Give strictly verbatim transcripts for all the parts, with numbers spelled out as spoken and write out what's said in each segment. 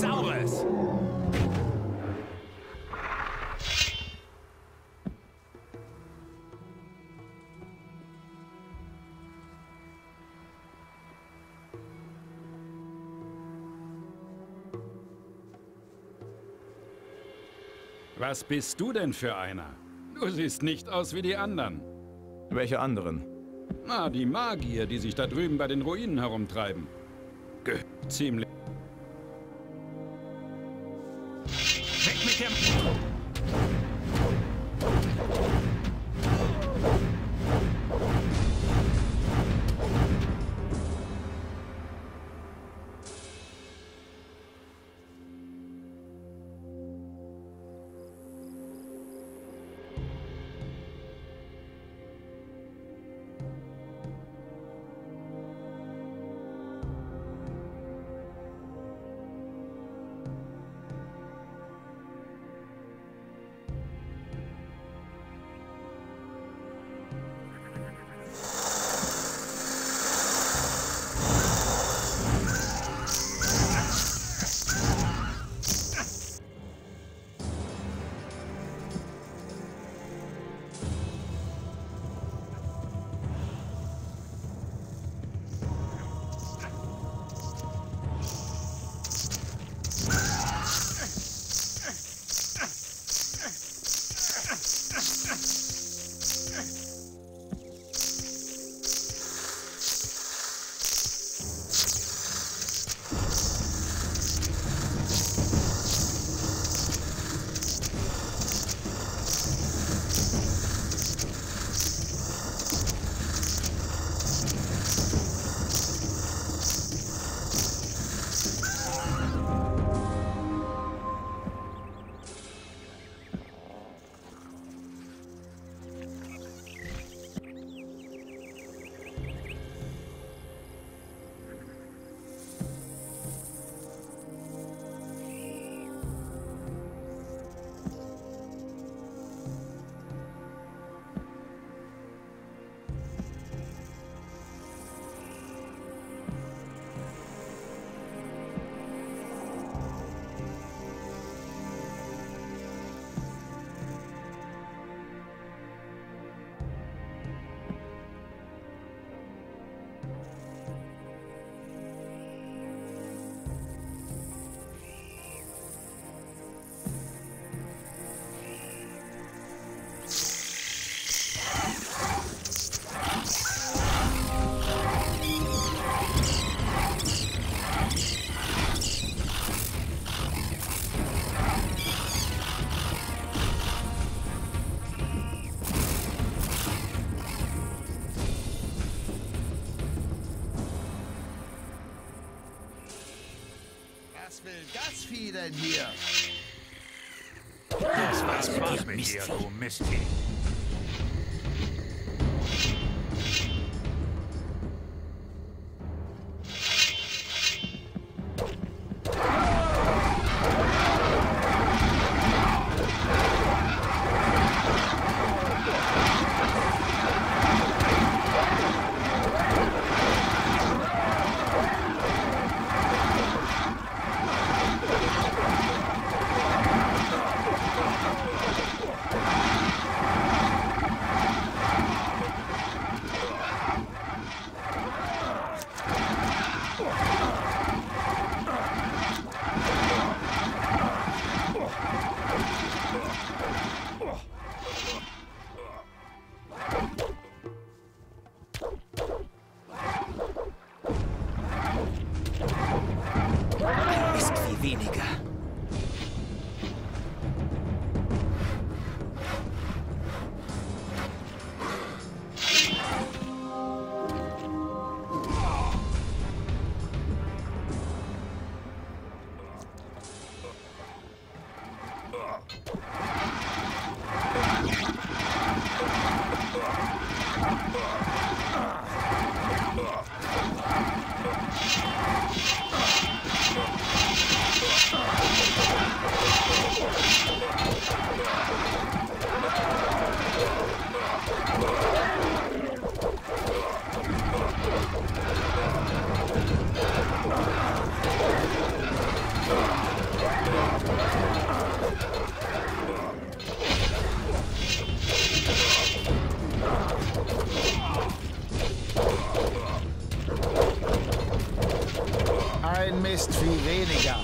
Saures! Was bist du denn für einer? Du siehst nicht aus wie die anderen. Welche anderen? Na, die Magier, die sich da drüben bei den Ruinen herumtreiben. Ge ziemlich... Weg mit dem... Was will das Vieh denn hier? Das war's mit dir, Mistvieh. Du Mistvieh. Ein Mistvieh weniger.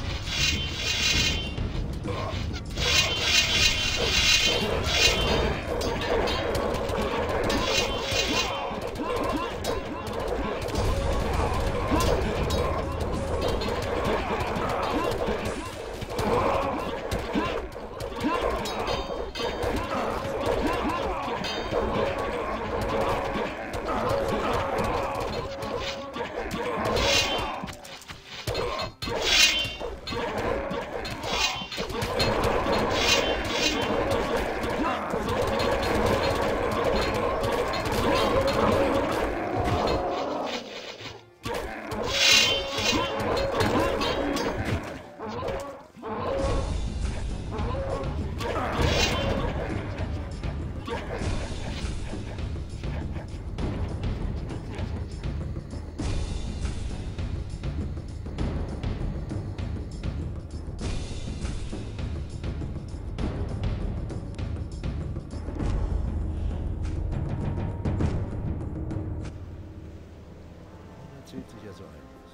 Zieht sich ja so einiges.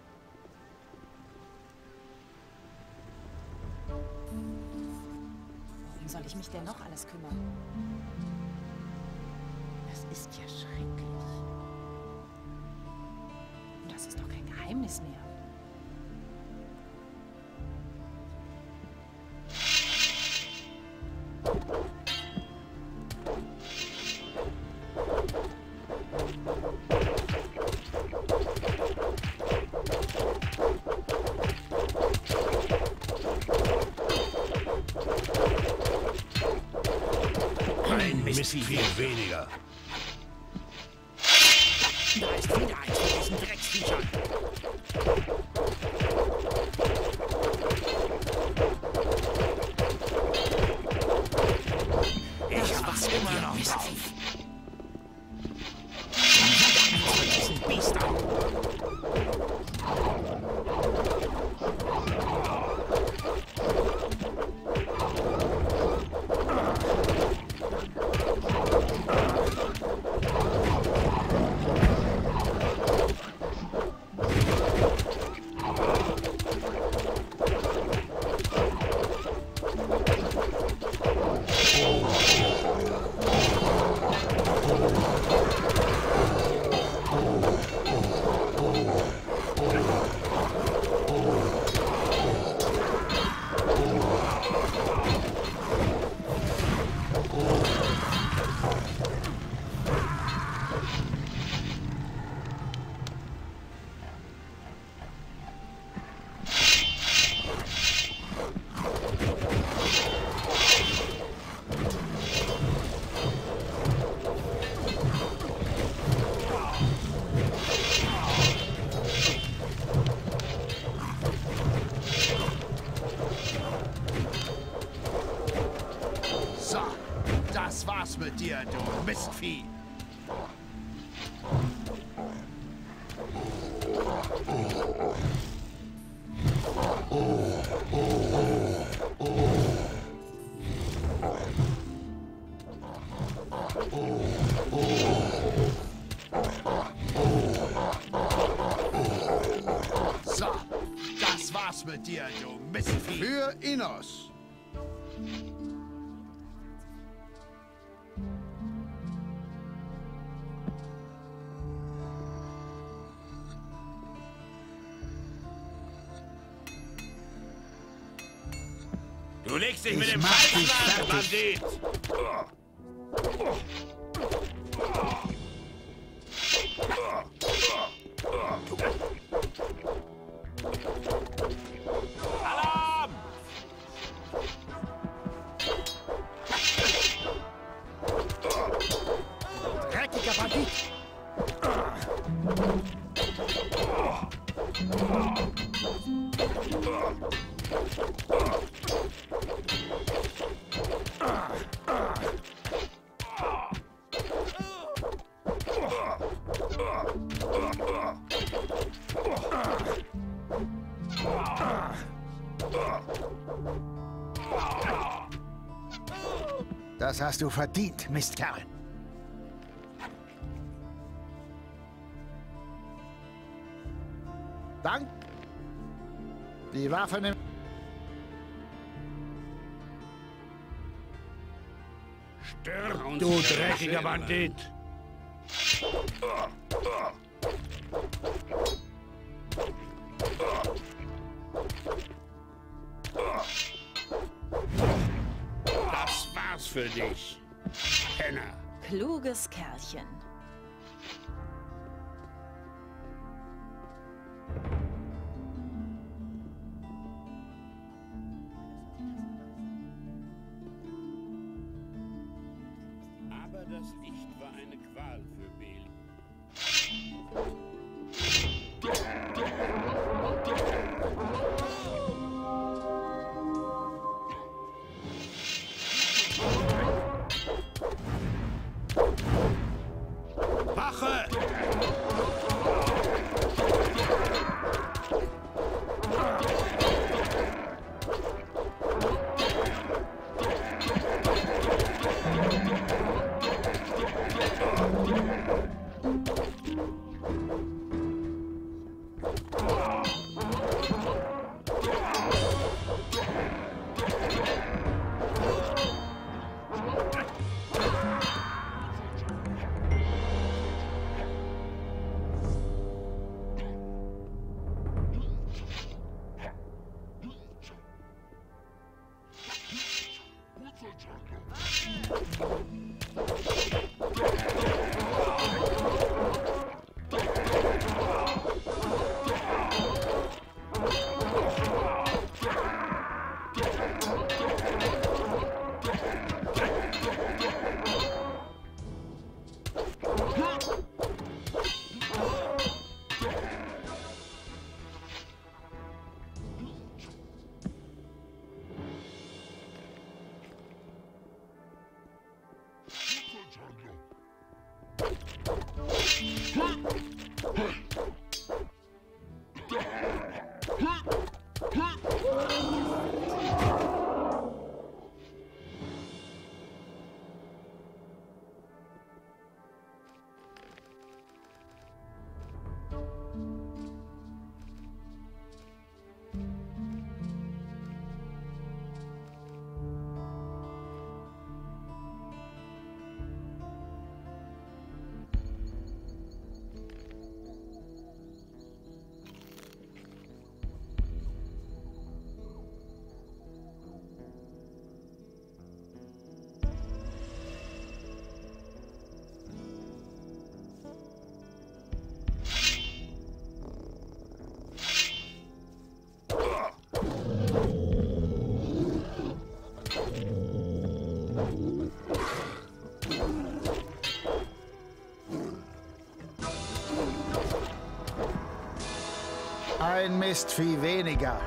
Worum soll ich mich denn noch alles kümmern? Das ist ja schrecklich. Und das ist doch kein Geheimnis mehr. Ein Mistvieh weniger. Da ist wieder eins von diesen Drecksviechern. Ich wach's immer noch auf. Wieder eins von diesen Biestern. So, das war's mit dir, du Mistvieh. So, das war's mit dir, du Mistvieh. Für Innos. Du legst dich mit Ich dem mach dich Falschen an, fertig. Bandit! Alarm! Dreckiger Bandit. Das hast du verdient, Mistkerl. Dank. Die Waffe nimmt... Stirb, Du dreckiger Bandit! Das war's für dich, Penner. Kluges Kerlchen. Aber das Licht war eine Qual für Beli. Wache! Ein Mistvieh weniger.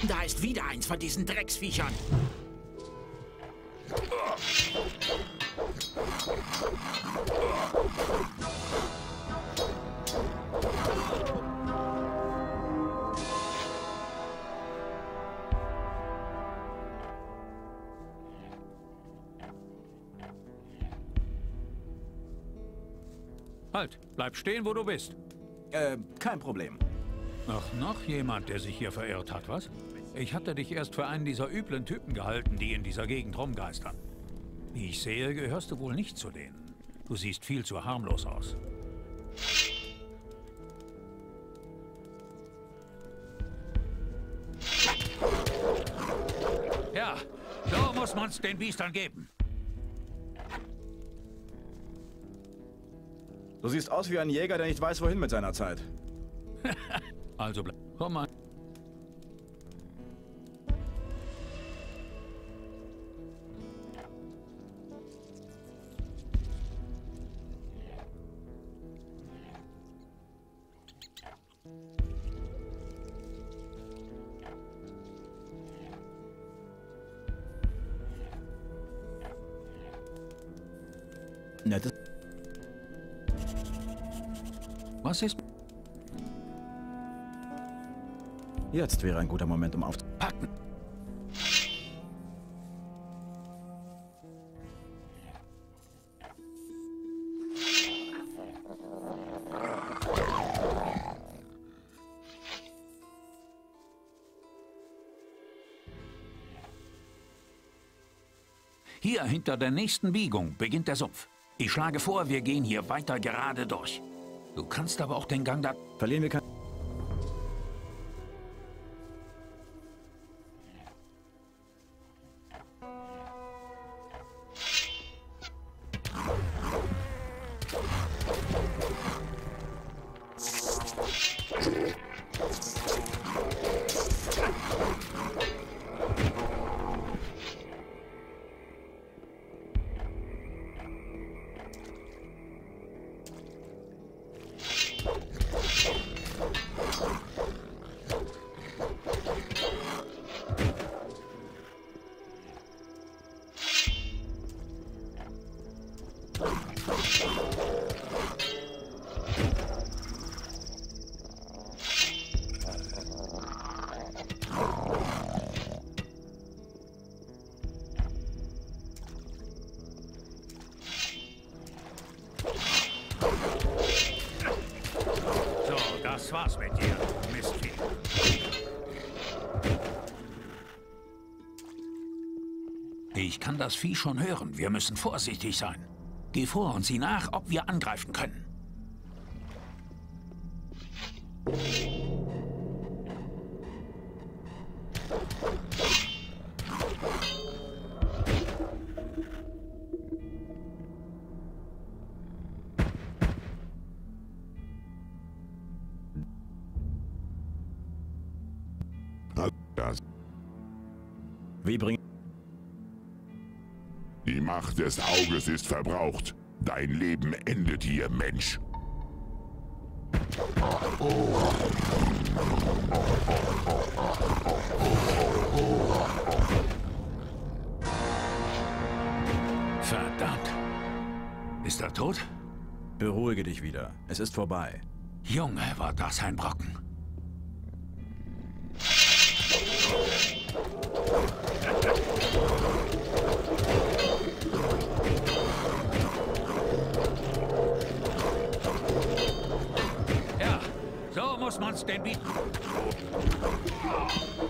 Da ist wieder eins von diesen Drecksviechern. Halt, bleib stehen, wo du bist. Äh, kein Problem. Ach, noch jemand, der sich hier verirrt hat, was? Ich hatte dich erst für einen dieser üblen Typen gehalten, die in dieser Gegend rumgeistern. Wie ich sehe, gehörst du wohl nicht zu denen. Du siehst viel zu harmlos aus. Ja, so muss man's den Biestern geben. Du siehst aus wie ein Jäger, der nicht weiß, wohin mit seiner Zeit. Also bleib. Komm mal. Nettes. Was ist? Jetzt wäre ein guter Moment, um aufzupacken. Hier, hinter der nächsten Biegung, beginnt der Sumpf. Ich schlage vor, wir gehen hier weiter gerade durch. Du kannst aber auch den Gang da... Verlieren wir kein... Das war's mit dir, Mistvieh. Ich kann das Vieh schon hören. Wir müssen vorsichtig sein. Geh vor und sieh nach, ob wir angreifen können. Wie bringen... Die Macht des Auges ist verbraucht. Dein Leben endet hier, Mensch. Verdammt. Ist er tot? Beruhige dich wieder. Es ist vorbei. Junge, war das ein Brocken. Ja, so muss man's denn bieten.